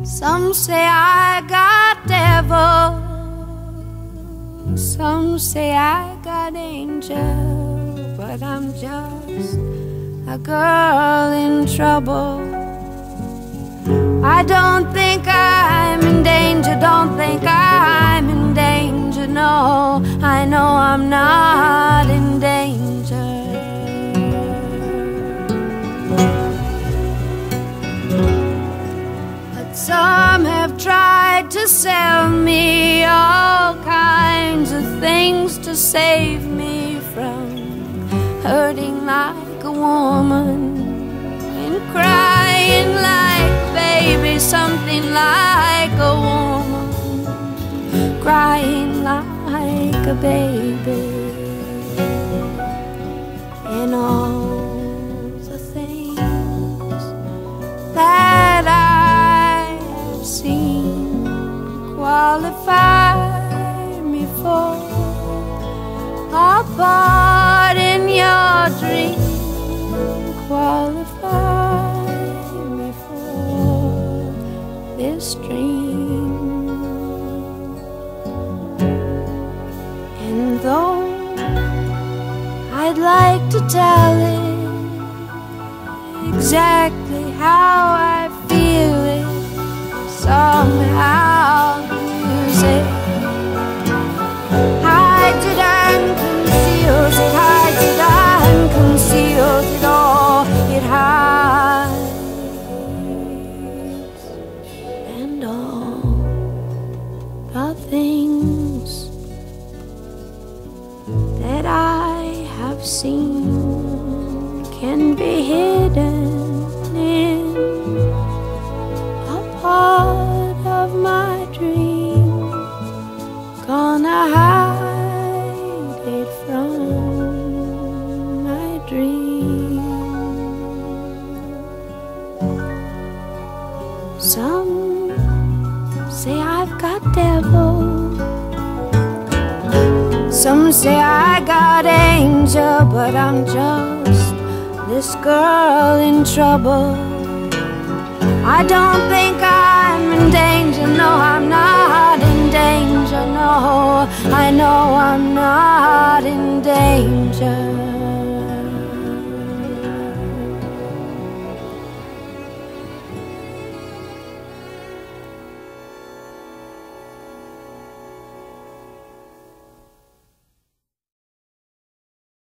Some say I got devil, some say I got angel, but I'm just a girl in trouble. I don't think I'm in danger, don't think I'm in danger, no, I know I'm not in danger. But some have tried to sell me all kinds of things to save me from hurting like a woman and crying like a baby, something like a woman crying like a baby. And all the things that I've seen qualify me for a part in your dream, qualify me for this dream. And though I'd like to tell it exactly how I feel it, somehow the music hides it and conceals it, hides it and conceals it all. It hides, and all the things that I have seen can be hidden in a part of my dream. Gonna hide it from my dream. Some say I've got devil, some say I got angel, but I'm just this girl in trouble. I don't think I'm in danger, no, I'm not in danger, no, I know I'm not in danger.